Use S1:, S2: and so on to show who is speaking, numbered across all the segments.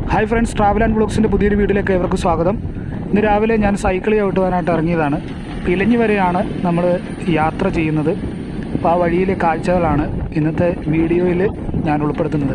S1: Hi friends, travel and വ്ളോഗ്സിൻ്റെ പുതിയൊരു വീഡിയോയിലേക്ക് ഏവർക്കും സ്വാഗതം. ഇന്ന് രാവിലെ ഞാൻ സൈക്കിൾ ചവിട്ടുവാനായിട്ട് ഇറങ്ങിയതാണ്. ഇലഞ്ഞി വരെയാണ് നമ്മൾ യാത്ര ചെയ്യുന്നത്. അപ്പോൾ ആ വഴിയിലെ കാഴ്ചകളാണ് ഇന്നത്തെ വീഡിയോയിൽ ഞാൻ ഉൾപ്പെടുത്തുന്നത്.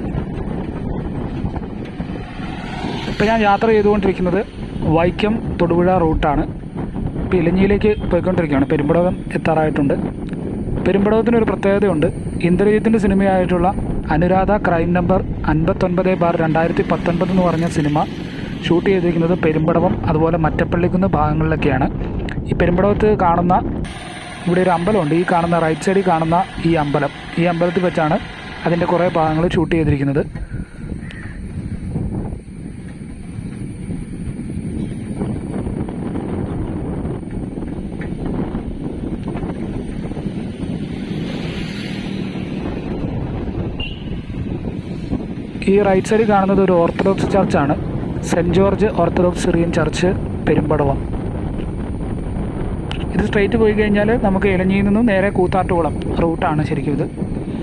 S1: ഇപ്പോൾ ഞാൻ യാത്ര ചെയ്തുകൊണ്ടിരിക്കുന്നത് വൈക്കം തൊടുപുഴ റൂട്ടാണ്. ഇപ്പോൾ ഇലഞ്ഞിയിലേക്ക് പോയിക്കൊണ്ടിരിക്കുകയാണ്. പെരുമ്പടവം എത്താറായിട്ടുണ്ട്. പെരുമ്പടവത്തിനൊരു പ്രത്യേകതയുണ്ട്. ഇന്ദ്രജിത്തിൻ്റെ സിനിമയായിട്ടുള്ള അനുരാധ ക്രൈം നമ്പർ 59/2019 എന്ന് പറഞ്ഞ സിനിമ ഷൂട്ട് ചെയ്തിരിക്കുന്നത് പെരുമ്പടവം അതുപോലെ മറ്റപ്പള്ളിക്കുന്ന് ഭാഗങ്ങളിലൊക്കെയാണ്. ഈ പെരുമ്പടവത്ത് കാണുന്ന ഇവിടെ ഒരു അമ്പലമുണ്ട്. ഈ കാണുന്ന റൈറ്റ് സൈഡിൽ കാണുന്ന ഈ അമ്പലത്തിൽ വെച്ചാണ് അതിൻ്റെ കുറേ ഭാഗങ്ങൾ ഷൂട്ട് ചെയ്തിരിക്കുന്നത്. ഈ റൈറ്റ് സൈഡിൽ കാണുന്നത് ഒരു ഓർത്തഡോക്സ് ചർച്ചാണ്. Saint George orthodox Syrian church Perumpadavam. ഇത് സ്ട്രെയിറ്റ് പോയി കഴിഞ്ഞാൽ നമുക്ക് ഇലഞ്ഞിയിൽ നിന്നും നേരെ കൂത്താട്ടുകുളം റൂട്ടാണ് ശരിക്കും ഇത്.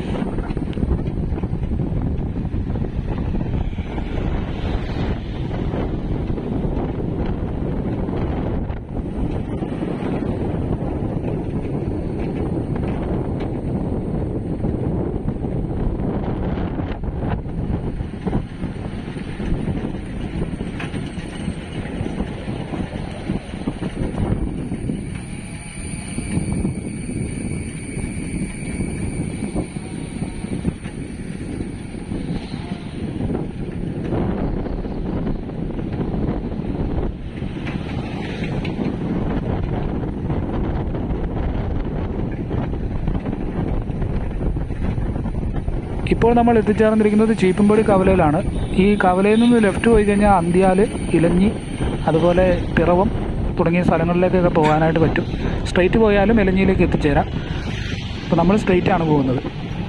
S1: ഇപ്പോൾ നമ്മൾ എത്തിച്ചേർന്നിരിക്കുന്നത് ചീപ്പുംപടി കവലയിലാണ്. ഈ കവലയിൽ നിന്ന് ലെഫ്റ്റ് പോയി കഴിഞ്ഞാൽ അന്ത്യാൽ, ഇലഞ്ഞി, അതുപോലെ പിറവം തുടങ്ങിയ സ്ഥലങ്ങളിലേക്കൊക്കെ പോകാനായിട്ട് പറ്റും. സ്ട്രെയിറ്റ് പോയാലും ഇലഞ്ഞിയിലേക്ക് എത്തിച്ചേരാം. അപ്പോൾ നമ്മൾ സ്ട്രെയിറ്റാണ് പോകുന്നത്.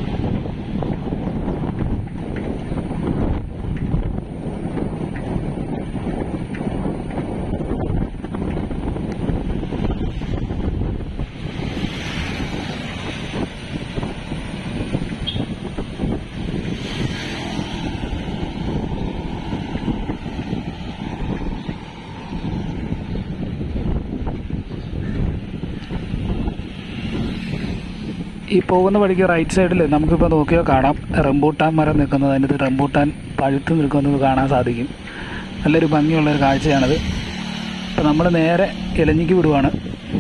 S1: ഈ പോകുന്ന വഴിക്ക് റൈറ്റ് സൈഡിൽ നമുക്കിപ്പോൾ നോക്കിയാൽ കാണാം റംബൂട്ടാൻ മരം നിൽക്കുന്നത്. അതിൻ്റെ റംബൂട്ടാൻ പഴുത്ത് നിൽക്കുന്നത് കാണാൻ സാധിക്കും. നല്ലൊരു ഭംഗിയുള്ളൊരു കാഴ്ചയാണത്. ഇപ്പോൾ നമ്മൾ നേരെ ഇലഞ്ഞിക്ക് വിടുവാണ്.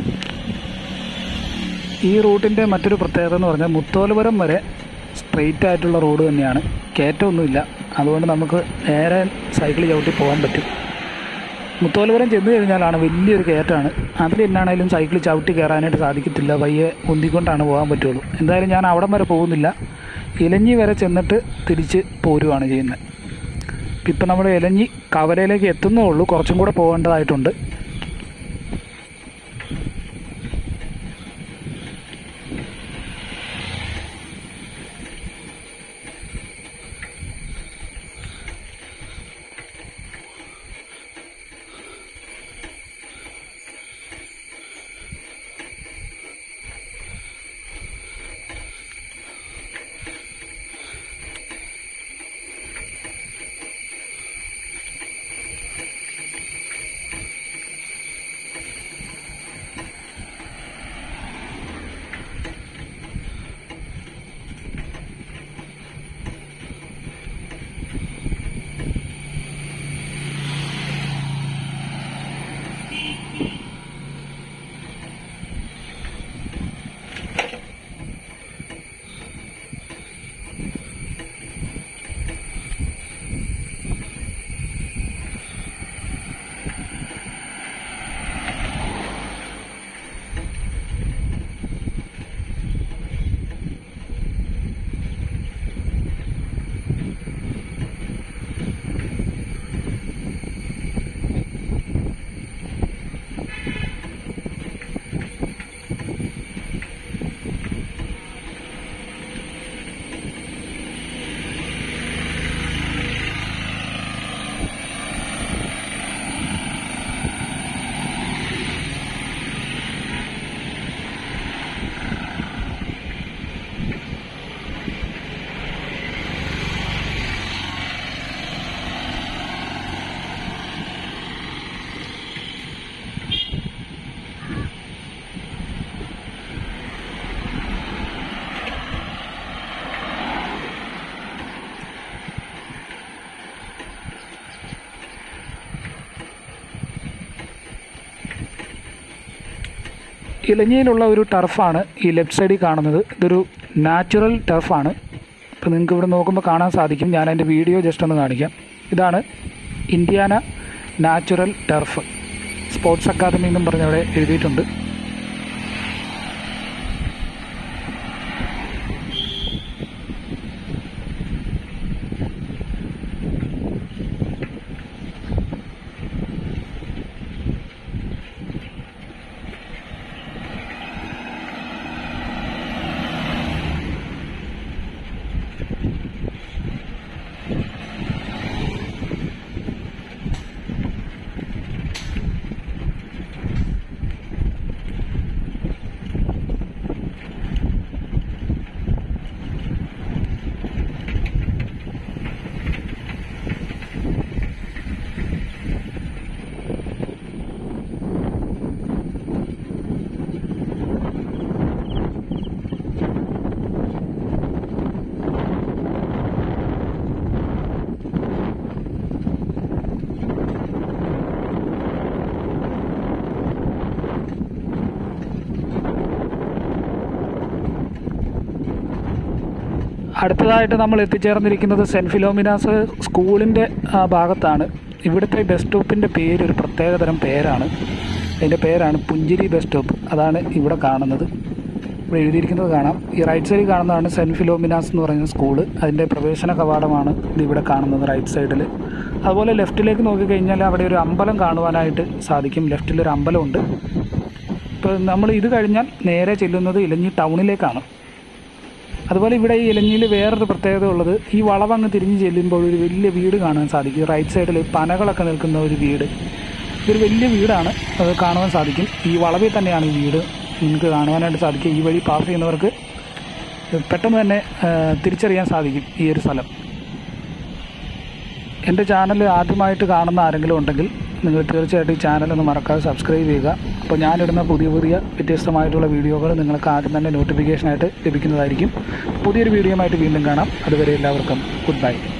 S1: ഈ റൂട്ടിൻ്റെ മറ്റൊരു പ്രത്യേകത എന്ന് പറഞ്ഞാൽ മുത്തോലപുരം വരെ സ്ട്രെയിറ്റ് ആയിട്ടുള്ള റോഡ് തന്നെയാണ്. കയറ്റമൊന്നുമില്ല. അതുകൊണ്ട് നമുക്ക് നേരെ സൈക്കിൾ ചവിട്ടി പോകാൻ പറ്റും. മുത്തോലപുരം ചെന്ന് കഴിഞ്ഞാലാണ് വലിയൊരു കയറ്റമാണ്. അതിൽ എന്നാണേലും സൈക്കിൾ ചവിട്ടി കയറാനായിട്ട് സാധിക്കത്തില്ല. പയ്യെ ഉന്തിക്കൊണ്ടാണ് പോകാൻ പറ്റുള്ളൂ. എന്തായാലും ഞാൻ അവിടം വരെ പോകുന്നില്ല. ഇലഞ്ഞി വരെ ചെന്നിട്ട് തിരിച്ച് പോരുവാണ് ചെയ്യുന്നത്. ഇപ്പം നമ്മൾ ഇലഞ്ഞി കവലയിലേക്ക് എത്തുന്നേ ഉള്ളൂ. കുറച്ചും കൂടെ പോകേണ്ടതായിട്ടുണ്ട്. ഇലഞ്ഞിയിലുള്ള ഒരു ടർഫാണ് ഈ ലെഫ്റ്റ് സൈഡിൽ കാണുന്നത്. ഇതൊരു നാച്ചുറൽ ടർഫാണ്. ഇപ്പോൾ നിങ്ങൾക്ക് ഇവിടെ നോക്കുമ്പോൾ കാണാൻ സാധിക്കും. ഞാൻ അതിൻ്റെ വീഡിയോ ജസ്റ്റ് ഒന്ന് കാണിക്കാം. ഇതാണ് Indiana natural turf sports academy എന്നും പറഞ്ഞ് അവിടെ എഴുതിയിട്ടുണ്ട്. അടുത്തതായിട്ട് നമ്മൾ എത്തിച്ചേർന്നിരിക്കുന്നത് സെൻറ്റ് ഫിലോമിനാസ് സ്കൂളിൻ്റെ ഭാഗത്താണ്. ഇവിടുത്തെ ബസ് സ്റ്റോപ്പിൻ്റെ പേര് ഒരു പ്രത്യേകതരം പേരാണ്. അതിൻ്റെ പേരാണ് പുഞ്ചിരി ബസ് സ്റ്റോപ്പ്. അതാണ് ഇവിടെ കാണുന്നത്. ഇവിടെ എഴുതിയിരിക്കുന്നത് കാണാം. ഈ റൈറ്റ് സൈഡിൽ കാണുന്നതാണ് സെൻറ്റ് ഫിലോമിനാസ് എന്ന് പറയുന്ന സ്കൂള്. അതിൻ്റെ പ്രവേശന കവാടമാണ് ഇതിവിടെ കാണുന്നത് റൈറ്റ് സൈഡിൽ. അതുപോലെ ലെഫ്റ്റിലേക്ക് നോക്കിക്കഴിഞ്ഞാൽ അവിടെ ഒരു അമ്പലം കാണുവാനായിട്ട് സാധിക്കും. ലെഫ്റ്റിലൊരു അമ്പലമുണ്ട്. ഇപ്പോൾ നമ്മൾ ഇത് കഴിഞ്ഞാൽ നേരെ ചെല്ലുന്നത് ഇലഞ്ഞി ടൗണിലേക്കാണ്. അതുപോലെ ഇവിടെ ഈ ഇലഞ്ഞിയിൽ വേറൊരു പ്രത്യേകത ഉള്ളത്, ഈ വളവങ്ങ് തിരിഞ്ഞ് ചെല്ലുമ്പോൾ ഒരു വലിയ വീട് കാണാൻ സാധിക്കും. റൈറ്റ് സൈഡിൽ പനകളൊക്കെ നിൽക്കുന്ന ഒരു വീട്. ഇതൊരു വലിയ വീടാണ്, അത് കാണുവാൻ സാധിക്കും. ഈ വളവിൽ തന്നെയാണ് ഈ വീട് നിങ്ങൾക്ക് കാണുവാനായിട്ട് സാധിക്കും. ഈ വഴി പാസ് ചെയ്യുന്നവർക്ക് പെട്ടെന്ന് തന്നെ തിരിച്ചറിയാൻ സാധിക്കും ഈ ഒരു സ്ഥലം. എൻ്റെ ചാനൽ ആദ്യമായിട്ട് കാണുന്ന ആരെങ്കിലും ഉണ്ടെങ്കിൽ നിങ്ങൾ തീർച്ചയായിട്ടും ഈ ചാനലൊന്ന് മറക്കാതെ സബ്സ്ക്രൈബ് ചെയ്യുക. അപ്പോൾ ഞാനിടുന്ന പുതിയ വ്യത്യസ്തമായിട്ടുള്ള വീഡിയോകൾ നിങ്ങൾക്ക് ആദ്യം തന്നെ നോട്ടിഫിക്കേഷനായിട്ട് ലഭിക്കുന്നതായിരിക്കും. പുതിയൊരു വീഡിയോയുമായിട്ട് വീണ്ടും കാണാം. അതുവരെ എല്ലാവർക്കും ഗുഡ് ബൈ.